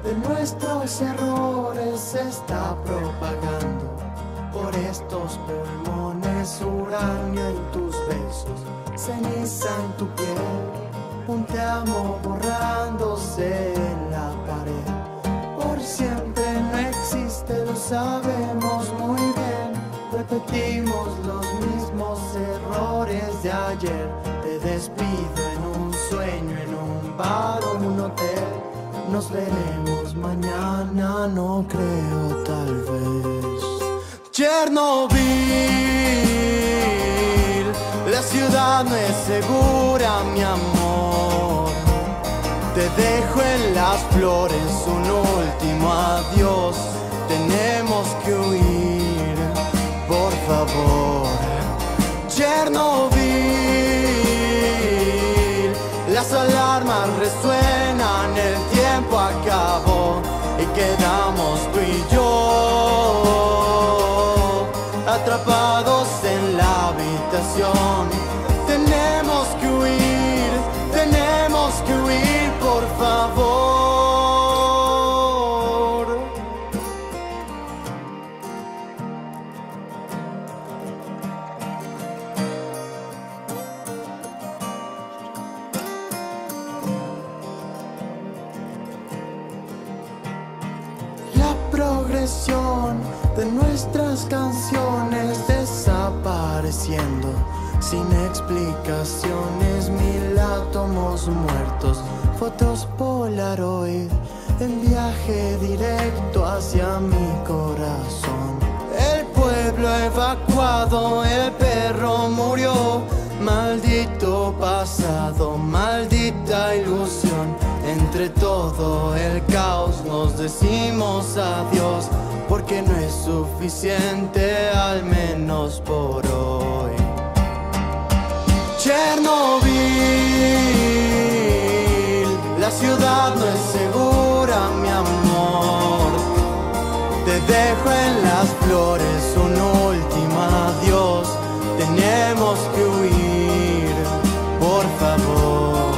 de nuestros errores se está propagando por estos pulmones, uranio en tus besos, ceniza en tu piel, un te amo borrándose en la pared. Por siempre no existe, lo sabemos muy bien, repetimos los mismos errores de ayer. Te despido en un sueño, en un bar o en un hotel. Nos veremos mañana, no creo, tal vez. Chernobyl, la ciudad no es segura, mi amor. Te dejo en las flores un último adiós. Tenemos que huir, por favor. Chernobyl, las alarmas resuenan, el tiempo acabó y quedamos tú y yo atrapados en la habitación. Tenemos que huir, por favor. La progresión de nuestras canciones desapareciendo sin explicaciones, 1000 átomos muertos, fotos Polaroid en viaje directo hacia mi corazón. El pueblo evacuado, el perro murió, maldito pasado, maldita ilusión. Entre todo el caos nos decimos adiós, porque no es suficiente, al menos por hoy. Chernobyl, la ciudad no es segura, mi amor. Te dejo en las flores un último adiós. Tenemos que huir, por favor.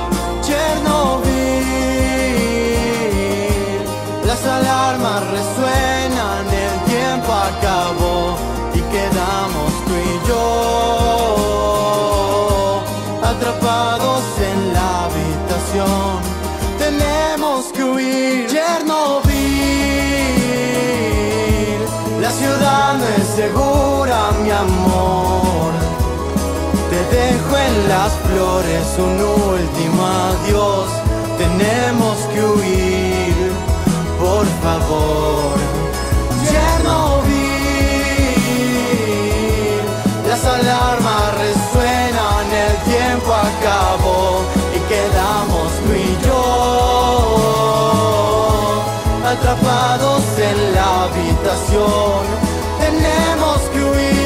Chernobyl, las alarmas resuenan, el tiempo acabó y quedamos tú y yo atrapados en la habitación. Tenemos que huir. Chernobyl, la ciudad no es segura, mi amor. Te dejo en las flores un último adiós. Tenemos que huir, por favor. Chernobyl, las alarmas resuenan, el tiempo acabó y quedamos tú y yo atrapados en la habitación. Tenemos que huir.